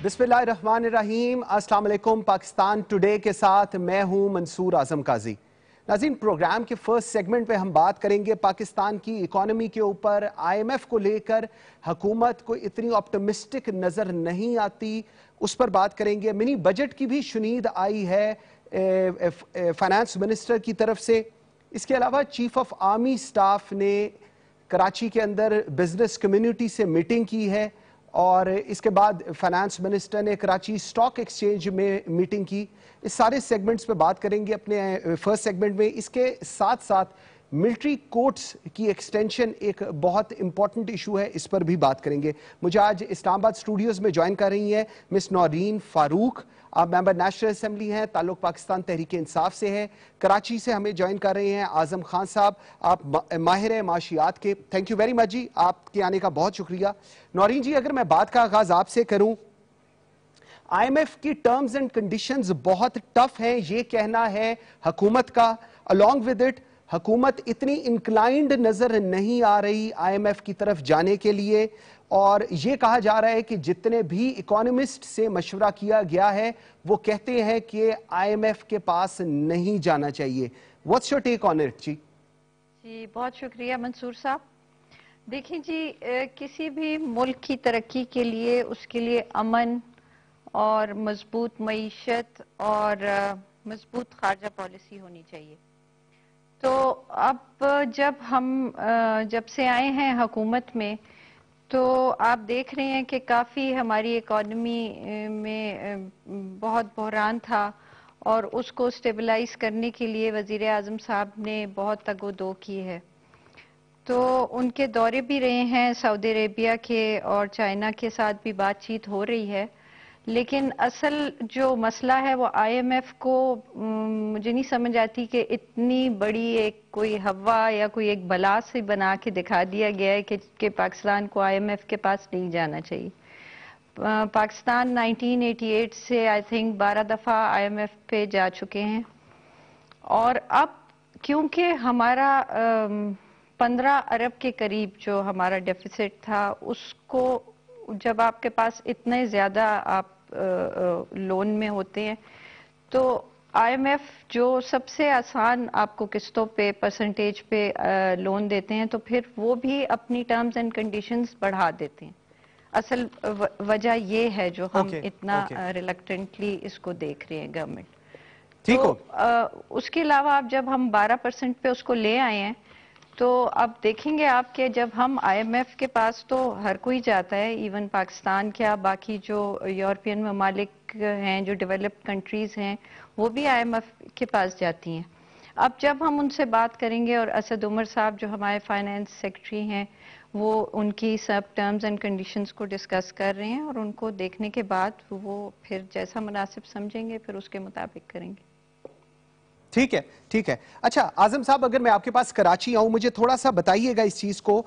बिस्मिल्लाहिर्रहमानिर्रहीम। अस्सलाम वालेकुम। पाकिस्तान टुडे के साथ मैं हूं मंसूर आजम काजी। नाज़रीन, प्रोग्राम के फर्स्ट सेगमेंट पे हम बात करेंगे पाकिस्तान की इकॉनमी के ऊपर। IMF को लेकर हुकूमत को इतनी ऑप्टिमिस्टिक नज़र नहीं आती, उस पर बात करेंगे। मिनी बजट की भी शुनीद आई है फाइनेंस मिनिस्टर की तरफ से। इसके अलावा चीफ ऑफ आर्मी स्टाफ ने कराची के अंदर बिजनेस कम्युनिटी से मीटिंग की है और इसके बाद फाइनेंस मिनिस्टर ने कराची स्टॉक एक्सचेंज में मीटिंग की। इस सारे सेगमेंट्स पे बात करेंगे अपने फर्स्ट सेगमेंट में। इसके साथ साथ मिलिट्री कोर्ट्स की एक्सटेंशन एक बहुत इंपॉर्टेंट इशू है, इस पर भी बात करेंगे। मुझे आज इस्लामाबाद स्टूडियोज में ज्वाइन कर रही हैं मिस नौरीन फारूक। आप मेंबर नेशनल असेंबली हैं, ताल्लुक पाकिस्तान तहरीक इंसाफ से है। कराची से हमें ज्वाइन कर रहे हैं आजम खान साहब, आप माहिर माशियात के। थैंक यू वेरी मच जी, आपके आने का बहुत शुक्रिया। नौरीन जी, अगर मैं बात का आगाज आपसे करूं, IMF की टर्म्स एंड कंडीशंस बहुत टफ हैं, ये कहना है हुकूमत का। अलॉन्ग विद इट हुकूमत इतनी इंक्लाइंड नजर नहीं आ रही IMF की तरफ जाने के लिए, और ये कहा जा रहा है कि जितने भी इकोनॉमिस्ट से मशवरा किया गया है वो कहते हैं कि IMF के पास नहीं जाना चाहिए। What's your take on it जी? जी बहुत शुक्रिया मंसूर साहब। देखिए जी, किसी भी मुल्क की तरक्की के लिए उसके लिए अमन और मजबूत मईशत और मजबूत खारजा पॉलिसी होनी चाहिए। तो अब जब से आए हैं हुकूमत में, तो आप देख रहे हैं कि काफ़ी हमारी इकॉनमी में बहुत बहरान था और उसको स्टेबलाइज करने के लिए वज़ीर आज़म साहब ने बहुत तगोदो की है। तो उनके दौरे भी रहे हैं सऊदी अरेबिया के, और चाइना के साथ भी बातचीत हो रही है। लेकिन असल जो मसला है वो IMF को मुझे नहीं समझ आती कि इतनी बड़ी एक कोई हवा या कोई एक बला से बना के दिखा दिया गया है कि पाकिस्तान को IMF के पास नहीं जाना चाहिए। पाकिस्तान 1988 से आई थिंक 12 दफ़ा IMF पे जा चुके हैं, और अब क्योंकि हमारा 15 अरब के करीब जो हमारा डेफिसिट था, उसको जब आपके पास इतने ज़्यादा आप लोन में होते हैं, तो IMF जो सबसे आसान आपको किस्तों पे परसेंटेज पे लोन देते हैं, तो फिर वो भी अपनी टर्म्स एंड कंडीशंस बढ़ा देते हैं। असल वजह ये है जो हम इतना रिलक्टेंटली इसको देख रहे हैं गवर्नमेंट। तो उसके अलावा आप जब हम 12% पे उसको ले आए हैं, तो अब देखेंगे आप कि जब हम IMF के पास तो हर कोई जाता है, इवन पाकिस्तान क्या बाकी जो यूरोपियन ममालिक हैं, जो डेवलप्ड कंट्रीज़ हैं, वो भी IMF के पास जाती हैं। अब जब हम उनसे बात करेंगे, और असद उमर साहब जो हमारे फाइनेंस सेक्रेटरी हैं, वो उनकी सब टर्म्स एंड कंडीशंस को डिस्कस कर रहे हैं, और उनको देखने के बाद वो फिर जैसा मुनासिब समझेंगे फिर उसके मुताबिक करेंगे। ठीक है, ठीक है। अच्छा आजम साहब, अगर मैं आपके पास कराची आऊं, मुझे थोड़ा सा बताइएगा इस चीज को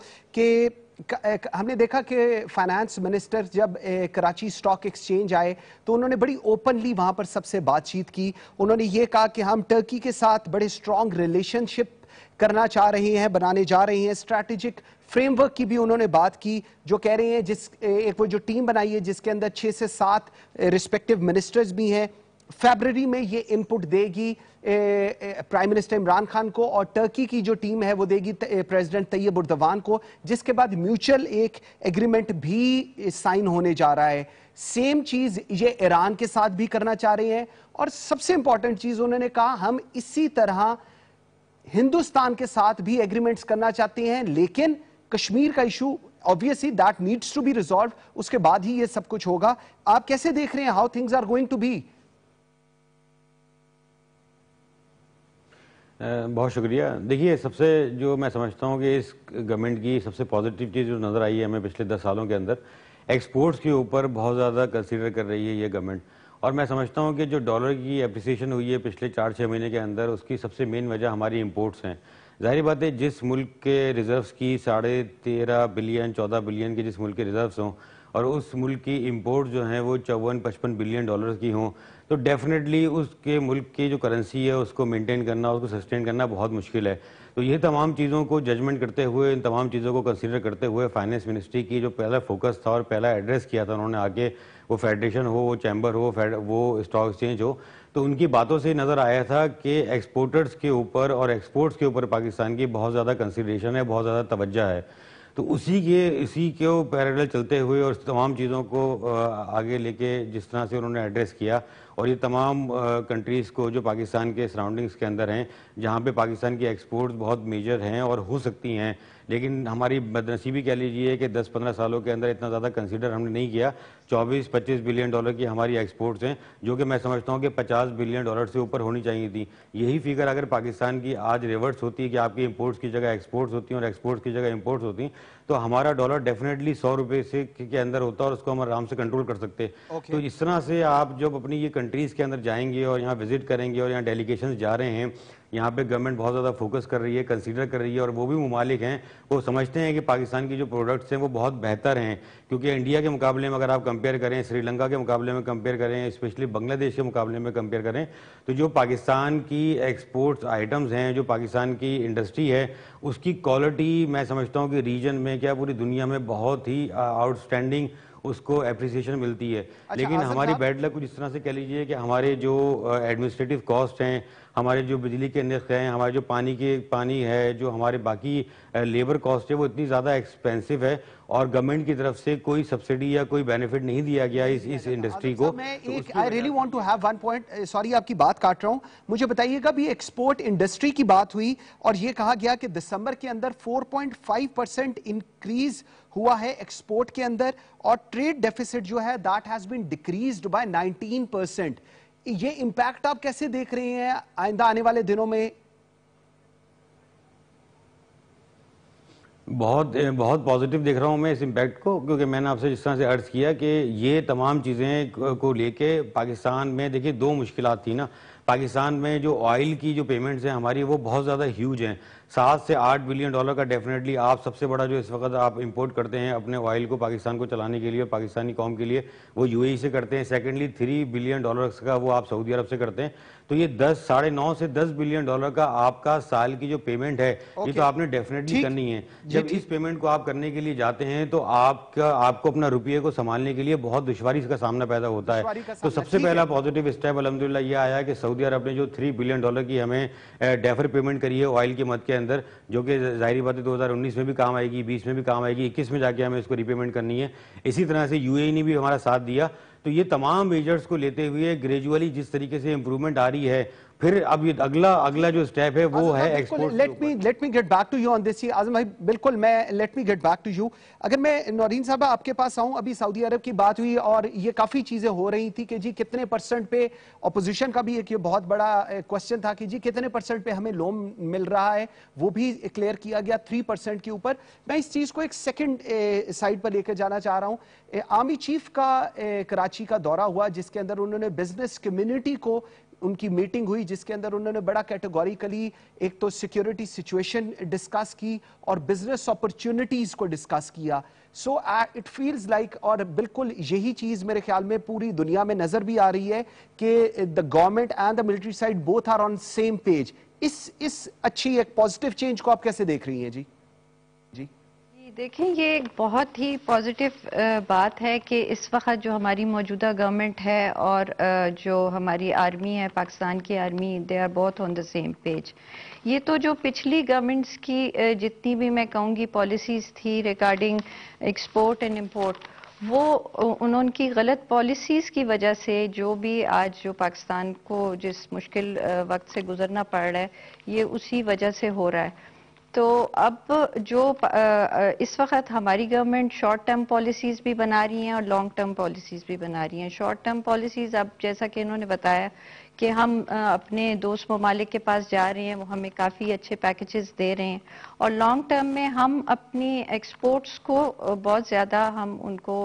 कि हमने देखा कि फाइनेंस मिनिस्टर जब कराची स्टॉक एक्सचेंज आए तो उन्होंने बड़ी ओपनली वहां पर सबसे बातचीत की। उन्होंने ये कहा कि हम टर्की के साथ बड़े स्ट्रॉन्ग रिलेशनशिप करना चाह रहे हैं, बनाने जा रहे हैं। स्ट्रैटेजिक फ्रेमवर्क की भी उन्होंने बात की, जो कह रहे हैं एक वो जो टीम बनाई है जिसके अंदर 6 से 7 रिस्पेक्टिव मिनिस्टर्स भी हैं, फरवरी में ये इनपुट देगी प्राइम मिनिस्टर इमरान खान को, और टर्की की जो टीम है वो देगी प्रेसिडेंट तैयब उर्दवान को, जिसके बाद म्यूचुअल एक एग्रीमेंट भी साइन होने जा रहा है। सेम चीज ये ईरान के साथ भी करना चाह रहे हैं, और सबसे इंपॉर्टेंट चीज उन्होंने कहा हम इसी तरह हिंदुस्तान के साथ भी एग्रीमेंट्स करना चाहते हैं, लेकिन कश्मीर का issue obviously that needs to be resolve, उसके बाद ही ये सब कुछ होगा। आप कैसे देख रहे हैं how things are going to be? बहुत शुक्रिया। देखिए, सबसे जो मैं समझता हूँ कि इस गवर्नमेंट की सबसे पॉजिटिव चीज़ जो नज़र आई है हमें पिछले 10 सालों के अंदर, एक्सपोर्ट्स के ऊपर बहुत ज़्यादा कंसीडर कर रही है ये गवर्नमेंट। और मैं समझता हूँ कि जो डॉलर की एप्रिसिएशन हुई है पिछले 4-6 महीने के अंदर, उसकी सबसे मेन वजह हमारी इंपोर्ट्स हैं। ज़ाहिर बात है, जिस मुल्क के रिजर्व्स की 13.5 बिलियन 14 बिलियन के जिस मुल्क के रिजर्व्स हों, اور اس ملک کی امپورٹ جو ہیں وہ 54-55 بلین ڈالرز کی ہوں تو ڈیفینیٹلی اس کے ملک کی جو کرنسی ہے اس کو مینٹین کرنا, اس کو سسٹین کرنا بہت مشکل ہے. تو یہ تمام چیزوں کو ججمنٹ کرتے ہوئے, ان تمام چیزوں کو کنسیڈر کرتے ہوئے فائنانس منسٹری کی جو پہلا فوکس تھا اور پہلا ایڈریس کیا تھا انہوں نے آگے, وہ فیڈریشن ہو, وہ چیمبر ہو, وہ اسٹاک ایکسچینج ہو, تو ان کی باتوں سے نظر آیا تھا کہ ایکسپورٹرز کے اوپر اور ایکسپورٹس کے اوپر پاکستان کی بہت زیادہ کنسیڈریشن ہے, بہت زیادہ توجہ ہے. تو اسی کو پیرالل چلتے ہوئے اور تمام چیزوں کو آگے لے کے جس طرح سے انہوں نے ایڈریس کیا, اور یہ تمام کنٹریز کو جو پاکستان کے سراؤنڈنگز کے اندر ہیں جہاں پہ پاکستان کی ایکسپورٹس بہت میجر ہیں اور ہو سکتی ہیں, لیکن ہماری بدنصیبی کہہ لیجئے کہ 10-15 سالوں کے اندر اتنا زیادہ کنسیڈر ہم نے نہیں کیا. 24-25 بلین ڈالر کی ہماری ایکسپورٹس ہیں جو کہ میں سمجھتا ہوں کہ 50 بلین ڈالر سے اوپر ہونی چاہیے تھی. یہی فگر اگر پاکستان کی آج ریورس ہوتی کہ آپ کی امپورٹس کی جگہ ایکسپورٹس ہوتی ہیں اور ایکسپورٹس کی جگہ امپورٹس ہوتی تو ہمارا ڈالر ڈیفینیٹلی 100 روپے سے کے اندر ہوتا اور اس کو ہم آرام سے کنٹرول کر سکتے. تو اس طرح سے آپ جب اپنی یہ کنٹریز کے اندر جائیں گے اور یہاں وزٹ کریں گے اور یہاں ڈیلیگیشنز جا رہے ہیں, یہاں پہ گورنمنٹ بہت زیادہ فوکس کر رہی ہے, کنسیڈر کر رہی ہے, اور وہ بھی ممالک ہیں وہ سمجھتے ہیں کہ پاکستان کی جو پروڈکٹس ہیں وہ بہت بہتر ہیں, کیونکہ انڈیا کے مقابلے میں اگر آپ کمپیئر کریں, سری لنکا کے مقابلے میں کمپیئر کریں, اسپیشلی بنگلہ دیش کے مقابلے میں کمپیئر کریں, تو جو پاکستان کی ایکسپورٹس آئٹمز ہیں, جو پاکستان کی انڈسٹری ہے, اس کی کوالٹی میں سمجھتا ہوں کہ ریجن میں کیا پوری دنیا میں بہت ہی آؤٹ اسٹینڈنگ اس کو اپریسیشن ملتی ہے. لیکن ہماری بیڈ لک کچھ اس طرح سے کہہ لیجئے کہ ہمارے جو ایڈمنسٹریٹو کاسٹ ہیں, ہمارے جو بجلی کے نرخ ہیں, ہمارے جو پانی ہے, جو ہمارے باقی لیبر کاسٹ ہے, وہ اتنی زیادہ ایکسپینسو ہے اور گورنمنٹ کی طرف سے کوئی سبسڈی یا کوئی بینیفٹ نہیں دیا گیا اس انڈسٹری کو. I really want to have one point, sorry آپ کی بات کاٹ رہا ہوں, مجھے بتائیے گا بھی ایکسپورٹ انڈسٹری کی بات ہوئی اور یہ کہا گیا کہ دسمبر کے اندر 4.5% انکریز ہوا ہے ایکسپورٹ کے اندر, اور ٹریڈ ڈیفیسٹ جو ہے that has been decreased by 19%. یہ امپیکٹ آپ کیسے دیکھ رہے ہیں آئندہ آنے والے دنوں میں؟ بہت پازیٹیو دیکھ رہا ہوں میں اس امپیکٹ کو, کیونکہ میں نے آپ سے جس طرح سے عرض کیا کہ یہ تمام چیزیں کو لے کے پاکستان میں دیکھیے دو مشکلات تھی نا. پاکستان میں جو آئل کی جو پیمنٹس ہیں ہماری وہ بہت زیادہ ہیوج ہیں, 7 سے 8 بلین ڈالر کا ڈیفینیٹلی آپ سب سے بڑا جو اس وقت آپ امپورٹ کرتے ہیں اپنے آئل کو پاکستان کو چلانے کے لیے, پاکستانی قوم کے لیے, وہ یو اے ای سے کرتے ہیں. سیکنڈلی 3 بلین ڈالرز کا وہ آپ سعودی عرب سے کرتے ہیں. تو یہ 9.5 سے 10 بلین ڈالر کا آپ کا سال کی جو پیمنٹ ہے یہ تو آپ نے ڈیفینیٹلی کرنی ہے. جب اس پیمنٹ کو آپ کرنے کے لیے جاتے ہیں تو آپ کو اپنا روپیے کو سنبھالنے کے لیے بہت دشواری کا سامنا پیدا ہوتا ہے. تو سب سے پہلا پازیٹیو اسٹیپ الحمدللہ یہ آیا کہ سعودی عرب نے جو 3 بلین ڈالر کی ہمیں ڈیفر پیمنٹ کری ہے آئل کی مد کے اندر, جو کہ ظاہری بات ہے 2019 میں بھی کام آئے گی, 20 میں بھی کام آئے گی, 21 میں جا کے ہمیں اس کو ری پیمنٹ کرنی ہے. اسی طرح سے یو اے ای نے بھی ہمارا ساتھ دیا. تو یہ تمام میجرز کو لیتے ہوئے گریجولی جس طریقے سے امپرومنٹ آ رہی ہے, پھر اب یہ اگلا جو سٹیپ ہے وہ ہے export. Let me get back to you on this. Azam بھائی بالکل let me get back to you. اگر میں نورین صاحب آپ کے پاس آؤں, ابھی سعودی عرب کی بات ہوئی اور یہ کافی چیزیں ہو رہی تھی کہ جی کتنے پرسنٹ پہ, اپوزیشن کا بھی ایک یہ بہت بڑا کوسچن تھا کہ جی کتنے پرسنٹ پہ ہمیں لون مل رہا ہے, وہ بھی کلیئر کیا گیا 3% کے اوپر. میں اس چیز کو ایک سیکنڈ سائڈ پر لے کے جانا چاہ رہا ہوں. آرمی چیف کا کراچی کا دورہ ہوا جس کے اندر انہوں نے بزنس کمیونٹی کو, ان کی میٹنگ ہوئی جس کے اندر انہوں نے بڑا کیٹیگوریکلی ایک تو سیکیورٹی سچویشن ڈسکس کی اور بزنس اپرچونٹیز کو ڈسکس کیا. سو اٹ فیلز لائک, اور بالکل یہی چیز میرے خیال میں پوری دنیا میں نظر بھی آ رہی ہے کہ the government and the military side both are on same page. اس اچھی ایک پازیٹیو چینج کو آپ کیسے دیکھ رہی ہیں جی؟ دیکھیں یہ ایک بہت ہی پازیٹیو بات ہے کہ اس وقت جو ہماری موجودہ گورنمنٹ ہے اور جو ہماری آرمی ہے, پاکستان کی army, they are both on the same page. یہ تو جو پچھلی گورنمنٹس کی جتنی بھی میں کہوں گی پالیسیز تھی ریگارڈنگ ایکسپورٹ اینڈ امپورٹ, وہ انہوں کی غلط پالیسیز کی وجہ سے جو بھی آج جو پاکستان کو جس مشکل وقت سے گزرنا پڑ رہا ہے یہ اسی وجہ سے ہو رہا ہے. تو اب جو اس وقت ہماری گورنمنٹ شارٹ ٹرم پالیسیز بھی بنا رہی ہیں اور لانگ ٹرم پالیسیز بھی بنا رہی ہیں. شارٹ ٹرم پالیسیز اب جیسا کہ انہوں نے بتایا کہ ہم اپنے دوست ممالک کے پاس جا رہے ہیں, وہ ہمیں کافی اچھے پیکیجز دے رہے ہیں, اور لانگ ٹرم میں ہم اپنی ایکسپورٹس کو بہت زیادہ ہم ان کو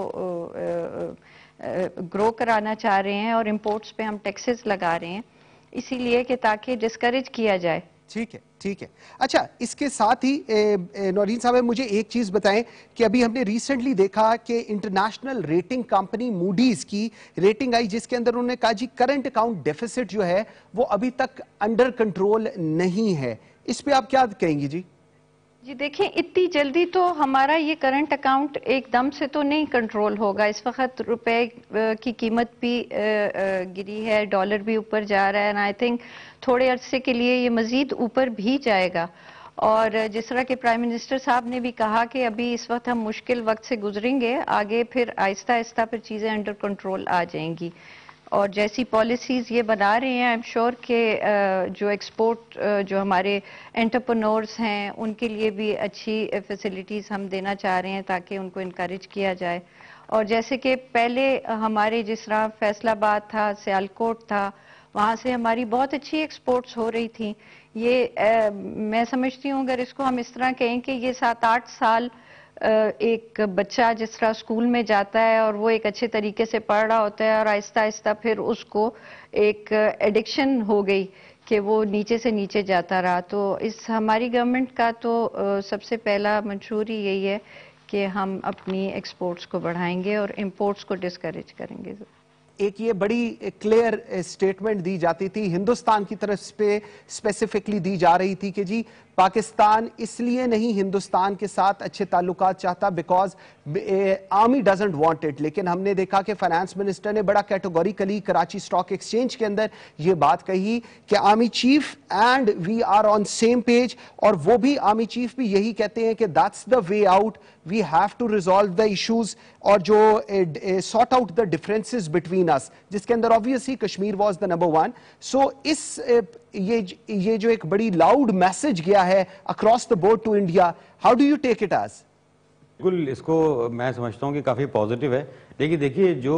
گرو کرانا چاہ رہے ہیں اور امپورٹس پہ ہم ٹیکسز لگا رہے ہیں اسی لیے کہ تاکہ ڈسکریج کیا جائے ठीक है, ठीक है। अच्छा, इसके साथ ही नौरीन साहब मुझे एक चीज बताएं कि अभी हमने रिसेंटली देखा कि इंटरनेशनल रेटिंग कंपनी मूडीज की रेटिंग आई जिसके अंदर उन्होंने कहा जी करंट अकाउंट डेफिसिट जो है वो अभी तक अंडर कंट्रोल नहीं है। इस पे आप क्या कहेंगी जी? जी देखिए, इतनी जल्दी तो हमारा ये करंट अकाउंट एकदम से तो नहीं कंट्रोल होगा। इस वक्त रुपए की कीमत भी गिरी है, डॉलर भी ऊपर जा रहा है, एंड आई थिंक थोड़े अरसे के लिए ये मजीद ऊपर भी जाएगा। और जिस तरह के प्राइम मिनिस्टर साहब ने भी कहा कि अभी इस वक्त हम मुश्किल वक्त से गुजरेंगे, आगे फिर आहिस्ता आहिस्ता फिर चीज़ें अंडर कंट्रोल आ जाएंगी। और जैसी पॉलिसीज ये बना रहे हैं, आई एम श्योर के जो एक्सपोर्ट जो हमारे एंटरप्रेन्योर्स हैं उनके लिए भी अच्छी फैसिलिटीज हम देना चाह रहे हैं ताकि उनको इनकरेज किया जाए। और जैसे कि पहले हमारे जिस तरह फैसलाबाद था, सियालकोट था, वहाँ से हमारी बहुत अच्छी एक्सपोर्ट्स हो रही थी। ये मैं समझती हूँ अगर इसको हम इस तरह कहें कि ये 7-8 साल एक बच्चा जिस तरह स्कूल में जाता है और वो एक अच्छे तरीके से पढ़ रहा होता है और आहिस्ता आहिस्ता फिर उसको एक एडिक्शन हो गई कि वो नीचे से नीचे जाता रहा। तो इस हमारी गवर्नमेंट का तो सबसे पहला मंशूर ही यही है कि हम अपनी एक्सपोर्ट्स को बढ़ाएंगे और इंपोर्ट्स को डिस्करेज करेंगे। एक ये बड़ी क्लियर स्टेटमेंट दी जाती थी हिंदुस्तान की तरफ पे स्पेसिफिकली दी जा रही थी कि जी पाकिस्तान इसलिए नहीं हिंदुस्तान के साथ अच्छे ताल्लुकात चाहता because army doesn't want it. लेकिन हमने देखा कि फाइनेंस मिनिस्टर ने बड़ा कैटेगोरिकली कराची स्टॉक एक्सचेंज के अंदर ये बात कही कि army chief and we are on same page, और वो भी आर्मी चीफ भी यही कहते हैं कि that's the way out, we have to resolve the issues और जो sort out the differences between us, जिसके अंदर obviously Kashmir was the number 1। So इस ये जो एक बड़ी लाउड मैसेज गया है across the board to India, how do you take it as? बिल्कुल, इसको मैं समझता हूँ कि काफ़ी पॉजिटिव है। लेकिन देखिए जो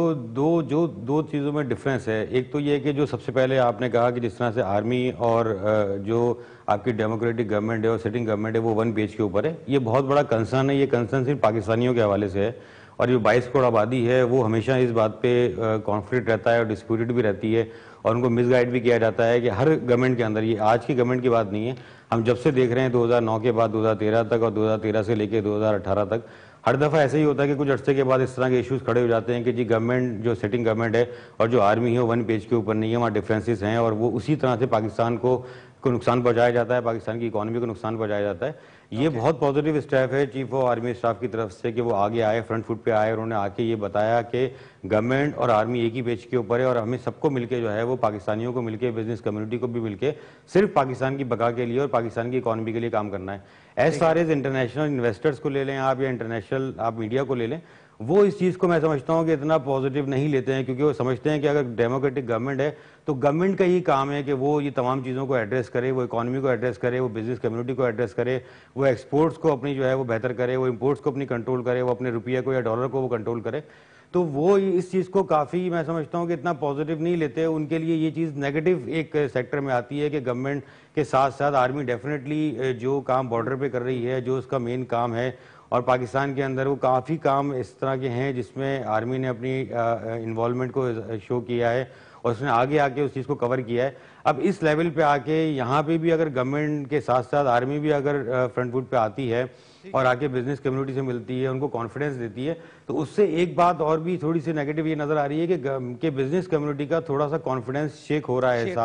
दो चीज़ों में डिफरेंस है, एक तो ये कि जो सबसे पहले आपने कहा कि जिस तरह से आर्मी और जो आपकी डेमोक्रेटिक गवर्नमेंट है और सिटिंग गवर्नमेंट है वो वन पेज के ऊपर है, ये बहुत बड़ा कंसर्न है। ये कंसर्न सिर्फ पाकिस्तानियों के हवाले से है और जो 22 करोड़ आबादी है वो हमेशा इस बात पे कॉन्फ्लिक्ट रहता है और डिस्प्यूटेड भी रहती है और उनको मिसगाइड भी किया जाता है कि हर गवर्नमेंट के अंदर, ये आज की गवर्नमेंट की बात नहीं है, हम जब से देख रहे हैं 2009 के बाद 2013 तक और 2013 से लेकर 2018 तक हर दफ़ा ऐसे ही होता है कि कुछ अर्से के बाद इस तरह के इश्यूज खड़े हो जाते हैं कि जी गवर्नमेंट जो सिटिंग गवर्नमेंट है और जो आर्मी है वन पेज के ऊपर नहीं है, वहाँ डिफरेंसेस हैं और वो उसी तरह से पाकिस्तान को नुकसान पहुंचाया जाता है, पाकिस्तान की इकोनॉमी को नुकसान पहुंचाया जाता है। ये बहुत पॉजिटिव स्टेप है चीफ ऑफ आर्मी स्टाफ की तरफ से कि वो आगे आए, फ्रंट फुट पे आए और उन्होंने आके ये बताया कि गवर्नमेंट और आर्मी एक ही पेज के ऊपर है और हमें सबको मिलके जो है वो पाकिस्तानियों को मिलके, बिजनेस कम्युनिटी को भी मिलके सिर्फ पाकिस्तान की बका के लिए और पाकिस्तान की इकोनॉमी के लिए काम करना है। As far as international investors को ले लें आप या इंटरनेशनल आप मीडिया को ले लें, वो इस चीज़ को मैं समझता हूँ कि इतना पॉजिटिव नहीं लेते हैं क्योंकि वो समझते हैं कि अगर डेमोक्रेटिक गवर्नमेंट है तो गवर्नमेंट का ही काम है कि वो ये तमाम चीज़ों को एड्रेस करे, वो इकोनॉमी को एड्रेस करे, वो बिजनेस कम्युनिटी को एड्रेस करे, वो एक्सपोर्ट्स को अपनी जो है वो बेहतर करे, वो इंपोर्ट्स को अपनी कंट्रोल करे, वो अपने रुपये को या डॉलर को वो कंट्रोल करे। तो वो इस चीज़ को काफ़ी मैं समझता हूँ कि इतना पॉजिटिव नहीं लेते। उनके लिए ये चीज़ नेगेटिव एक सेक्टर में आती है कि गवर्नमेंट के साथ साथ आर्मी डेफिनेटली जो काम बॉर्डर पे कर रही है, जो उसका मेन काम है, और पाकिस्तान के अंदर वो काफ़ी काम इस तरह के हैं जिसमें आर्मी ने अपनी इन्वॉल्वमेंट को शो किया है और उसने आगे आके उस चीज़ को कवर किया है। अब इस लेवल पे आके यहाँ पे भी अगर गवर्नमेंट के साथ साथ आर्मी भी अगर फ्रंट फुट पे आती है और आके बिजनेस कम्युनिटी से मिलती है, उनको कॉन्फिडेंस देती है, तो उससे एक बात और भी थोड़ी सी नेगेटिव ये नज़र आ रही है कि बिजनेस कम्युनिटी का थोड़ा सा कॉन्फिडेंस शेक हो रहा है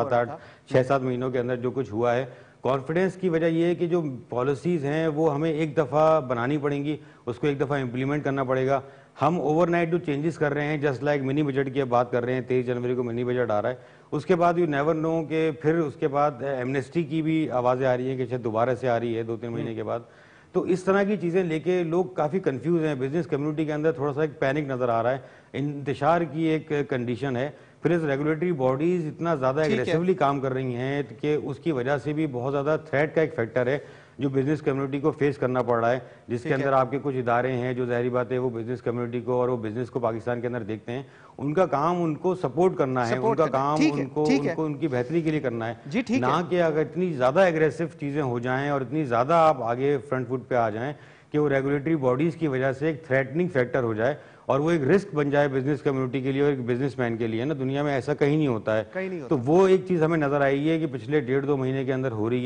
6-7 महीनों के अंदर जो कुछ हुआ है। कॉन्फिडेंस की वजह ये है कि जो पॉलिसीज़ हैं वो हमें एक दफ़ा बनानी पड़ेंगी, उसको एक दफ़ा इम्प्लीमेंट करना पड़ेगा। हम ओवरनाइट जो चेंजेस कर रहे हैं, जस्ट लाइक मिनी बजट की बात कर रहे हैं, 23 जनवरी को मिनी बजट आ रहा है, उसके बाद यू नेवर नो कि फिर उसके बाद एमनेस्टी की भी आवाज़ें आ रही हैं कि शायद दोबारा से आ रही है 2-3 महीने के बाद। तो इस तरह की चीज़ें लेके लोग काफ़ी कंफ्यूज हैं, बिजनेस कम्युनिटी के अंदर थोड़ा सा एक पैनिक नज़र आ रहा है, इंतशार की एक कंडीशन है। फिर इस रेगुलेटरी बॉडीज इतना ज़्यादा एग्रेसिवली काम कर रही हैं कि उसकी वजह से भी बहुत ज़्यादा थ्रेट का एक फैक्टर है जो बिजनेस कम्युनिटी को फेस करना पड़ रहा है, जिसके अंदर आपके कुछ इदारे हैं जो ज़ाहिरी बात है वो बिजनेस कम्युनिटी को और वो बिजनेस को पाकिस्तान के अंदर देखते हैं, उनका काम उनको सपोर्ट करना है, उनका काम उनको उनकी बेहतरी के लिए करना है, ना कि अगर इतनी ज़्यादा एग्रेसिव चीज़ें हो जाएं और इतनी ज़्यादा आप आगे फ्रंट फुट पे आ जाएं कि वो रेगुलेटरी बॉडीज़ की वजह से एक थ्रेटनिंग फैक्टर हो जाए और वो एक रिस्क बन जाए बिजनेस कम्युनिटी के लिए और एक बिजनेसमैन के लिए। ना दुनिया में ऐसा कहीं नहीं होता है। तो वो एक चीज़ हमें नज़र आई है कि पिछले 1.5-2 महीने के अंदर हो रही है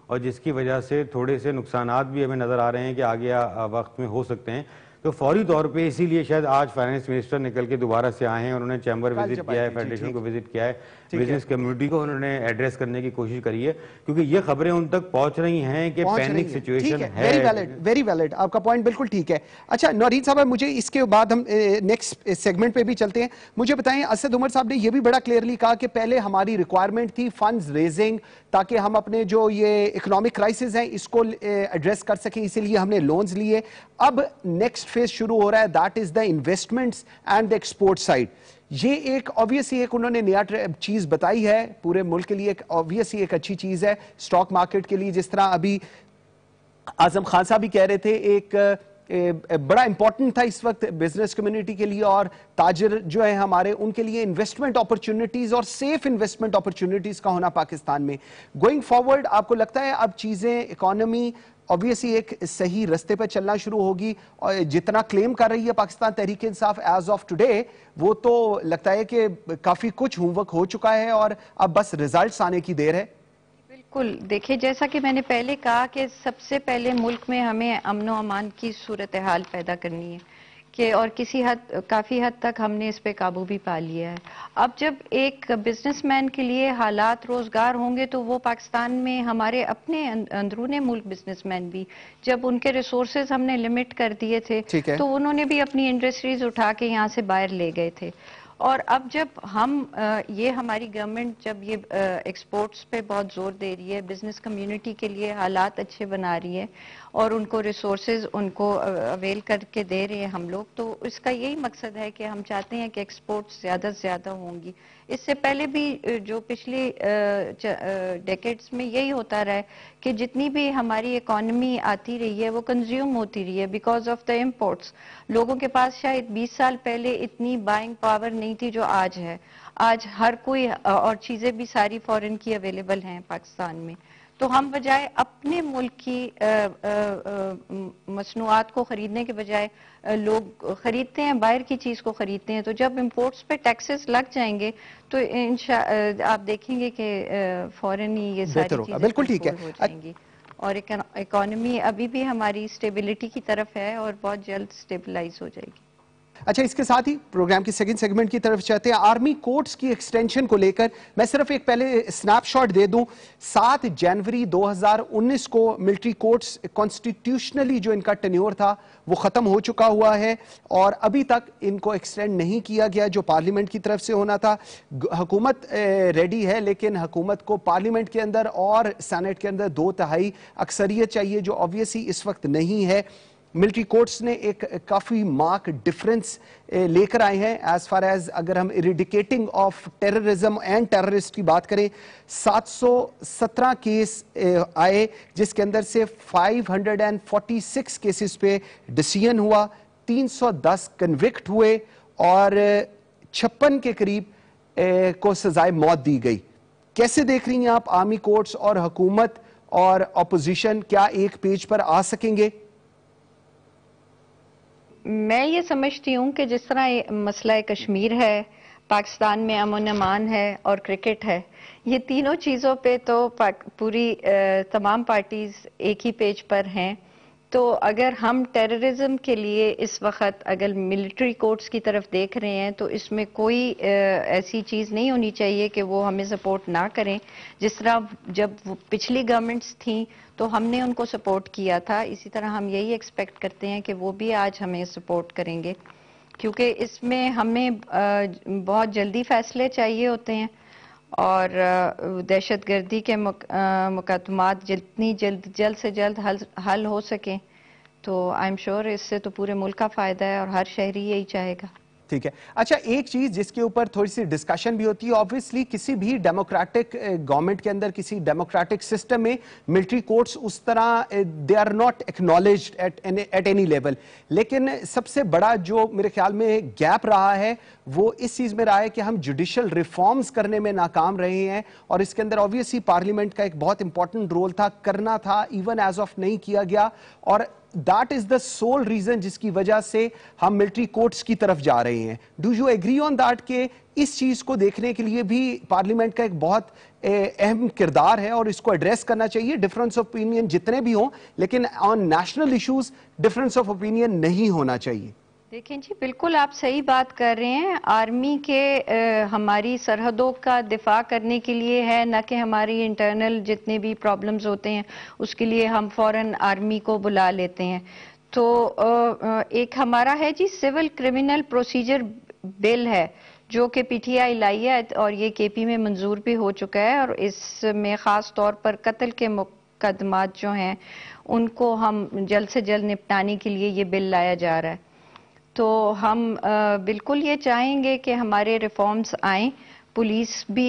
اور جس کی وجہ سے تھوڑے سے نقصانات بھی ہمیں نظر آ رہے ہیں کہ آگے وقت میں ہو سکتے ہیں. تو فوری طور پہ اسی لیے شاید آج فائنانس منسٹر نکل کے دوبارہ سے آئے ہیں, انہوں نے چیمبر وزٹ کیا ہے, فیڈریشن کو وزٹ کیا ہے, بزنس کمیونٹی کو انہوں نے ایڈریس کرنے کی کوشش کری ہے, کیونکہ یہ خبریں ان تک پہنچ رہی ہیں کہ پینک سچویشن ہے. ویری ویلڈ, آپ کا پوائنٹ بالکل ٹھیک ہے. اچھا نورین صاحب, مجھے اس کے بعد ہم نیکسٹ سیگمنٹ پہ بھی چلتے ہیں. مجھے بتائیں, اسد عمر صاحب نے یہ بھی بڑا کلیئرلی کہا کہ پہلے ہماری ریکوائرمنٹ تھی فنڈز ریزنگ, تاکہ ہم اپنے جو یہ اکنامک کرائسس ہیں اس کو ایڈریس کر سکیں, اسی لیے ہم نے لونز لیے. اب نیکسٹ فیز شروع ہو رہا ہے, that is the investments and the export side. یہ ایک آبویسلی ایک انہوں نے نیا چیز بتائی ہے پورے ملک کے لیے, ایک آبویسلی ایک اچھی چیز ہے اسٹاک مارکیٹ کے لیے. جس طرح ابھی اعظم خان صاحب بھی کہہ رہے تھے, ایک بڑا امپورٹنٹ تھا اس وقت بزنس کمیونٹی کے لیے اور تاجر جو ہے ہمارے, ان کے لیے انویسٹمنٹ اپرچونٹیز اور سیف انویسٹمنٹ اپرچونٹیز کا ہونا پاکستان میں. گوئنگ فارورڈ آپ کو لگتا ہے اب چیزیں, اکانومی obviously ایک صحیح رستے پہ چلنا شروع ہوگی, اور جتنا کلیم کر رہی ہے Pakistan Tehreek Insaf as of today, وہ تو لگتا ہے کہ کافی کچھ ہوم ورک ہو چکا ہے اور اب بس ریزلٹس آنے کی دیر ہے. بالکل, دیکھیں جیسا کہ میں نے پہلے کہا کہ سب سے پہلے ملک میں ہمیں امن و امان کی صورتحال پیدا کرنی ہے, کہ اور کافی حد تک ہم نے اس پہ قابو بھی پا لیا ہے. اب جب ایک بزنس مین کے لیے حالات روزگار ہوں گے تو وہ پاکستان میں ہمارے اپنے اندرون ملک بزنس مین بھی, جب ان کے ریسورسز ہم نے لمٹ کر دیے تھے تو انہوں نے بھی اپنی انڈسٹریز اٹھا کے یہاں سے باہر لے گئے تھے. اور اب جب ہم یہ ہماری گورنمنٹ جب یہ ایکسپورٹس پہ بہت زور دے رہی ہے, بزنس کمیونٹی کے لیے حالات اچھے بنا رہی ہے اور ان کو ریسورسز ان کو اویل کر کے دے رہے ہیں ہم لوگ, تو اس کا یہی مقصد ہے کہ ہم چاہتے ہیں کہ ایکسپورٹس زیادہ سے زیادہ ہوں گی. اس سے پہلے بھی جو پچھلی ڈیکیڈز میں یہی ہوتا رہا ہے کہ جتنی بھی ہماری اکانومی آتی رہی ہے وہ کنزیوم ہوتی رہی ہے بیکاز آف دا امپورٹس. لوگوں کے پاس شاید 20 سال پہلے اتنی بائنگ پاور نہیں تھی جو آج ہے. آج ہر کوئی, اور چیزیں بھی ساری فورن کی اویلیبل ہیں پاکستان میں, تو ہم بجائے اپنے ملک کی مصنوعات کو خریدنے کے بجائے لوگ خریدتے ہیں باہر کی چیز کو خریدتے ہیں. تو جب امپورٹس پہ ٹیکسز لگ جائیں گے تو آپ دیکھیں گے کہ فورن ہی یہ ساری چیزیں کنٹرول ہو جائیں گی, اور اکانومی ابھی بھی ہماری اسٹیبلٹی کی طرف ہے اور بہت جلد اسٹیبلائز ہو جائے گی. اچھا, اس کے ساتھ ہی پروگرام کی سیکنڈ سیگمنٹ کی طرف چاہتے ہیں. آرمی کورٹس کی ایکسٹینشن کو لے کر میں صرف ایک پہلے سنیپ شاٹ دے دوں. 7 جنوری 2019 کو ملٹری کورٹس کانسٹیٹیوشنلی جو ان کا ٹینیور تھا وہ ختم ہو چکا ہوا ہے, اور ابھی تک ان کو ایکسٹینڈ نہیں کیا گیا جو پارلیمنٹ کی طرف سے ہونا تھا. حکومت ریڈی ہے, لیکن حکومت کو پارلیمنٹ کے اندر اور سینٹ کے اندر 2/3 اکثریت چاہیے, جو آبویسلی اس وقت نہیں ہے. ملٹری کورٹس نے ایک کافی مارک ڈفرنس لے کر آئے ہیں ایز فار ایز اگر ہم eradicating of terrorism and terrorist کی بات کریں. 717 کیس آئے جس کے اندر سے 546 کیسز پہ ڈیسیژن ہوا, 310 کنوکٹ ہوئے اور 56 کے قریب کو سزائے موت دی گئی. کیسے دیکھ رہی ہیں آپ آرمی کورٹس اور حکومت اور اپوزیشن, کیا ایک پیج پر آ سکیں گے؟ میں یہ سمجھتی ہوں کہ جس طرح مسئلہ کشمیر ہے, پاکستان میں امن امان ہے اور کرکٹ ہے, یہ تینوں چیزوں پہ تو پوری تمام پارٹیز ایک ہی پیج پر ہیں. تو اگر ہم ٹیررزم کے لیے اس وقت اگر ملٹری کورٹس کی طرف دیکھ رہے ہیں تو اس میں کوئی ایسی چیز نہیں ہونی چاہیے کہ وہ ہمیں سپورٹ نہ کریں. جس طرح جب پچھلی گورنمنٹس تھیں تو ہم نے ان کو سپورٹ کیا تھا, اسی طرح ہم یہی ایکسپیکٹ کرتے ہیں کہ وہ بھی آج ہمیں سپورٹ کریں گے, کیونکہ اس میں ہمیں بہت جلدی فیصلے چاہیے ہوتے ہیں اور دہشت گردی کے مقدمات جتنی جلد سے جلد حل ہو سکیں تو آئی ایم شیور اس سے تو پورے ملک کا فائدہ ہے اور ہر شہری یہی چاہے گا. ٹھیک ہے. اچھا, ایک چیز جس کے اوپر تھوڑی سی ڈسکشن بھی ہوتی ہے, آبویسلی کسی بھی ڈیموکریٹک گورنمنٹ کے اندر, کسی ڈیموکریٹک سسٹم میں ملٹری کورٹس اس طرح they are not acknowledged at any level. لیکن سب سے بڑا جو میرے خیال میں گیپ رہا ہے وہ اس چیز میں رہا ہے کہ ہم جوڈیشل ریفارمز کرنے میں ناکام رہے ہیں, اور اس کے اندر آبویسلی پارلیمنٹ کا ایک بہت امپورٹنٹ رول تھا, کرنا تھا, ایون ایز آف نہیں کیا گیا. اور that is the sole reason जिसकी वजह से हम मिलिट्री कोर्ट्स की तरफ जा रहे हैं. Do you agree on that कि इस चीज को देखने के लिए भी पार्लियामेंट का एक बहुत अहम किरदार है और इसको एड्रेस करना चाहिए? डिफरेंस ऑफ ओपिनियन जितने भी हों, लेकिन on national issues difference of opinion नहीं होना चाहिए. देखें जी, बिल्कुल आप सही बात कर रहे हैं. आर्मी के हमारी सरहदों का दिफा करने के लिए है, न कि हमारी इंटरनल जितने भी प्रॉब्लम्स होते हैं उसके लिए हम फौरन आर्मी को बुला लेते हैं. तो एक हमारा है जी सिविल क्रिमिनल प्रोसीजर बिल है जो कि पीटीआई लाई है और ये केपी में मंजूर भी हो चुका है, और इसमें ख़ास तौर पर कत्ल के मुकदमात जो हैं उनको हम जल्द से जल्द निपटाने के लिए ये बिल लाया जा रहा है. तो हम बिल्कुल ये चाहेंगे कि हमारे रिफॉर्म्स आएँ. पुलिस भी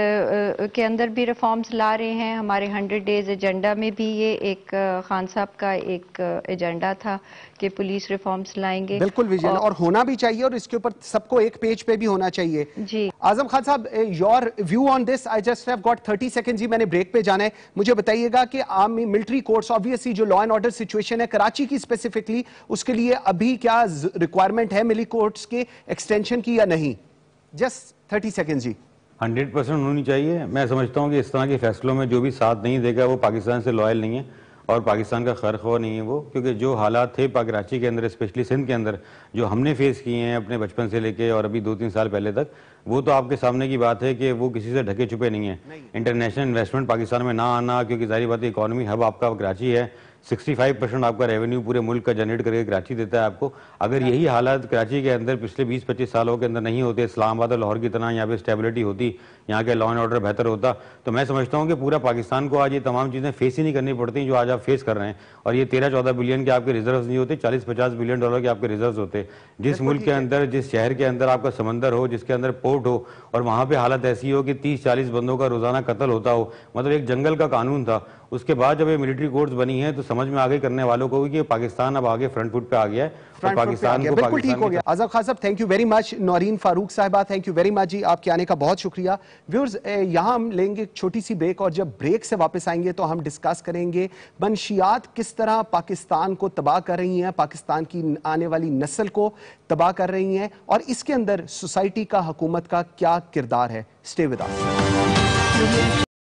के अंदर भी रिफॉर्म्स ला रहे हैं. हमारे 100 डेज एजेंडा में भी ये एक खान साहब का एक एजेंडा था कि पुलिस रिफॉर्म्स लाएंगे. बिल्कुल विजय, और होना भी चाहिए, और इसके ऊपर सबको एक पेज पे भी होना चाहिए. जी आजम खान साहब, your view on this. I just have got 30 seconds जी, मैंने ब्रेक पे जाना है. मुझे बताइएगा कि आर्मी मिलिट्री कोर्ट्स, ऑब्वियसली जो लॉ एंड ऑर्डर सिचुएशन है कराची की स्पेसिफिकली, उसके लिए अभी क्या रिक्वायरमेंट है मिलिट्री कोर्ट्स के एक्सटेंशन की या नहीं? जस्ट 30 सेकंड जी. 100% होनी चाहिए. मैं समझता हूँ कि इस तरह के फैसलों में जो भी साथ नहीं देगा वो पाकिस्तान से लॉयल नहीं है और पाकिस्तान का खैर ख्वाह नहीं है वो, क्योंकि जो हालात थे कराची के अंदर, स्पेशली सिंध के अंदर, जो हमने फेस किए हैं अपने बचपन से लेके और अभी 2-3 साल पहले तक, वो तो आपके सामने की बात है कि वो किसी से ढके छुपे नहीं है. इंटरनेशनल इन्वेस्टमेंट पाकिस्तान में ना आना, क्योंकि जाहिर बात है इकॉनमी हब आपका कराची है. 65% आपका रेवेन्यू पूरे मुल्क का जनरेट करके कराची देता है आपको. अगर यही हालात कराची के अंदर पिछले 20-25 सालों के अंदर नहीं होते, इस्लामाबाद और लाहौर की तरह यहाँ पे स्टेबिलिटी होती, यहाँ के लॉ एंड ऑर्डर बेहतर होता, तो मैं समझता हूँ कि पूरा पाकिस्तान को आज ये तमाम चीज़ें फेस ही नहीं करनी पड़ती जो आज आप फेस कर रहे हैं. और ये 13-14 बिलियन के आपके रिजर्व नहीं होते, 40-50 बिलियन डॉलर के आपके रिजर्व होते. जिस मुल्क के अंदर, जिस शहर के अंदर आपका समंदर हो, जिसके अंदर पोर्ट हो, और वहाँ पे हालत ऐसी हो कि 30-40 बंदों का रोजाना कत्ल होता हो, मतलब एक जंगल का कानून था. उसके बाद जब ये मिलिट्री कोर्ट्स बनी है तो समझ में आगे करने वालों को कि पाकिस्तान अब आगे फ्रंट फुट पे आ गया है और पाकिस्तान को बिल्कुल ठीक हो गया. आजम खान साहब, thank you very much. Noreen Farooq साहिबा, थैंक यू वेरी मच जी, आपके आने का बहुत शुक्रिया. व्यूअर्स, यहाँ हम लेंगे एक छोटी सी ब्रेक, और जब ब्रेक से वापस आएंगे तो हम डिस्कस करेंगे मनशियात किस तरह पाकिस्तान को तबाह कर रही हैं, पाकिस्तान की आने वाली नस्ल को तबाह कर रही हैं, और इसके अंदर सोसाइटी का, हुकूमत का क्या किरदार है. Stay with us.